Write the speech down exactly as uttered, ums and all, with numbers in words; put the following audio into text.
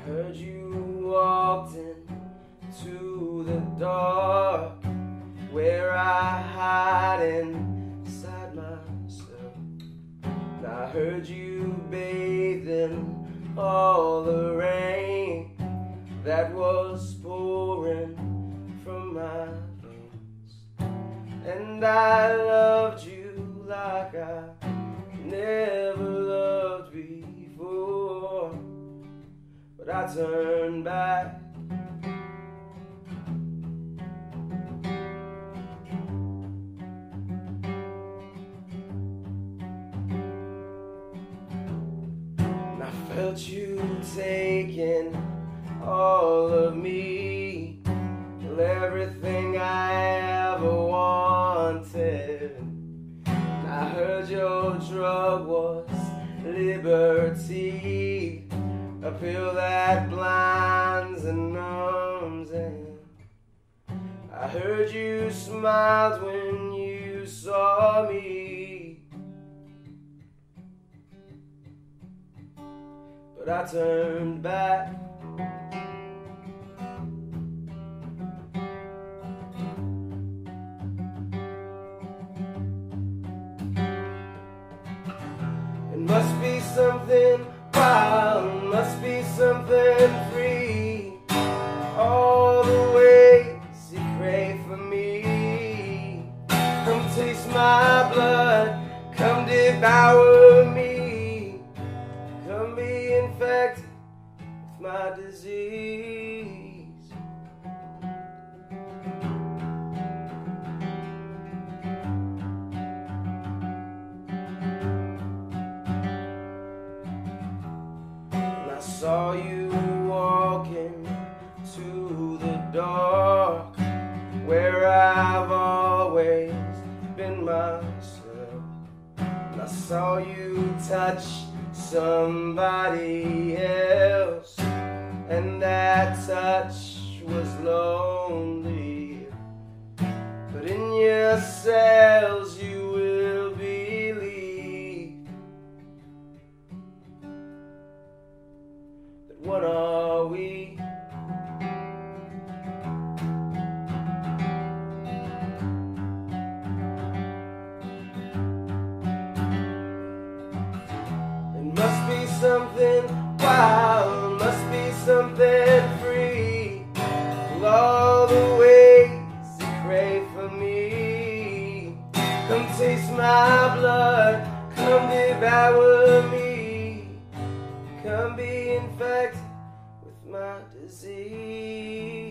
heard you walked into the dark, where I hide inside myself. And I heard you bathed in all the rain that was pouring from my veins. And I loved you like I never loved before, but I turned back. And I felt you taking all of me, everything I ever wanted. And I heard your drug was liberty, a pill that blinds and numbs. And I heard you smiled when you saw me, but I turned back. It must be something wild, must be something free. All the ways you pray for me. Come taste my blood, come devour me. Come be infected with my disease. I saw you walking to the dark, where I've always been myself. And I saw you touch somebody else, and that touch was lonely. But in yourselves you will believe. What are we? It must be something wild, must be something free. All the ways you pray for me. Come taste my blood, come devour me. Come be infected with my disease.